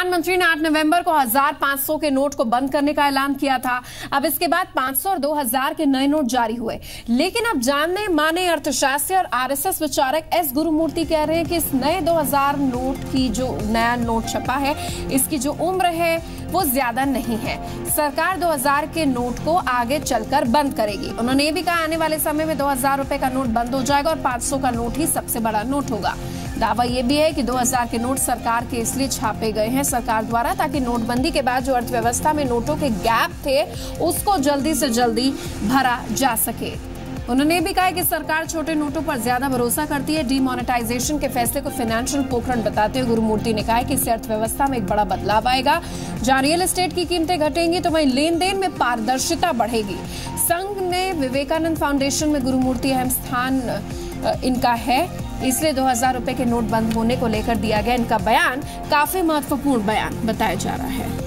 प्रधानमंत्री ने 8 नवंबर को 1500 के नोट को बंद करने का ऐलान किया था। अब इसके बाद 500 और 2000 के नए नोट जारी हुए। लेकिन अब जानने माने अर्थशास्त्री और आरएसएस विचारक एस गुरुमूर्ति कह रहे हैं कि इस नए 2000 नोट की जो नया नोट छपा है, इसकी जो उम्र है वो ज्यादा नहीं है। सरकार 2000 के नोट को आगे चलकर बंद करेगी। उन्होंने ये भी कहा आने वाले समय में 2000 रुपए का नोट बंद हो जाएगा और 500 का नोट ही सबसे बड़ा नोट होगा। दावा यह भी है कि 2000 के नोट सरकार के इसलिए छापे गए हैं सरकार द्वारा, ताकि नोटबंदी के बाद जो अर्थव्यवस्था में नोटों के गैप थे उसको जल्दी से जल्दी भरा जा सके। उन्होंने भी कहा कि सरकार छोटे नोटों पर ज्यादा भरोसा करती है। डीमोनेटाइजेशन के फैसले को फाइनेंशियल पोखरण बताते हुए गुरुमूर्ति ने कहा कि इससे अर्थव्यवस्था में एक बड़ा बदलाव आएगा। जहां रियल एस्टेट की कीमतें घटेंगी तो वहीं लेन देन में पारदर्शिता बढ़ेगी। संघ ने विवेकानंद फाउंडेशन में गुरुमूर्ति अहम स्थान इनका है, इसलिए 2000 रुपए के नोट बंद होने को लेकर दिया गया इनका बयान काफी महत्वपूर्ण बयान बताया जा रहा है।